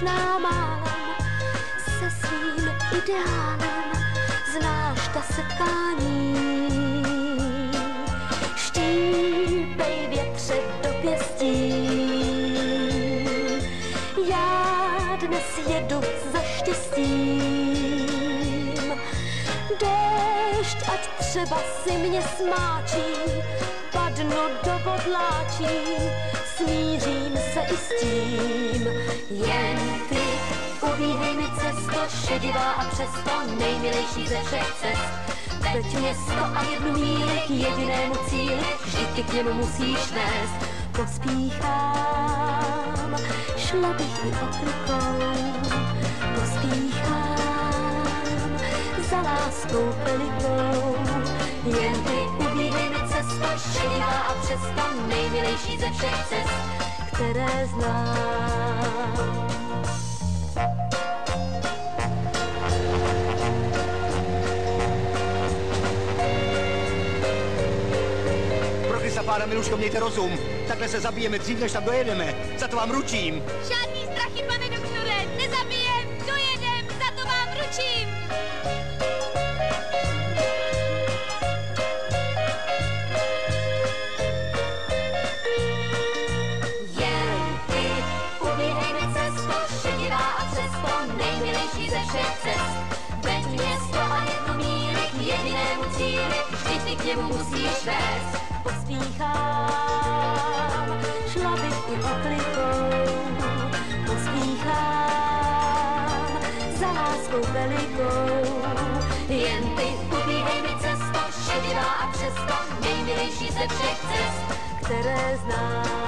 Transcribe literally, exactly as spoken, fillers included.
možná málem se svým ideálem znáš ta setkání. Štípej větře do pěstí, já dnes jedu za štěstím. Déšť, ať třeba si mě smáčí, padnu do bodláčí, smířím se i s tím. Jen ty ubíhej mi cesto, šedivá a přesto nejmilejší ze všech cest. Veď město a jednu míli k jedinému cíli, vždy ty k němu musíš vést. Pospíchám, šla bych i oklikou, pospíchám za láskou velikou. Jen ty ubíhej mi cesto, šedivá a přesto nejmilejší ze všech cest, které znám. Pána Miluško, mějte rozum. Takhle se zabijeme dřív, než tam dojedeme. Za to vám ručím. Žádný strachy, pane doktore. Nezabijem, dojedem, za to vám ručím. Jen ty ubíhej mi cesto, šedivá a přesto nejmilejší ze všech cest. Veď město a jednu míli k jedinému cíli, vždy ty k němu musíš vést. Pospíchám, šla bych i oklikou, pospíchám za láskou velikou. Jen ty ubíhej mi cesto, šedivá a přesto nejmilejší ze všech cest, které znám.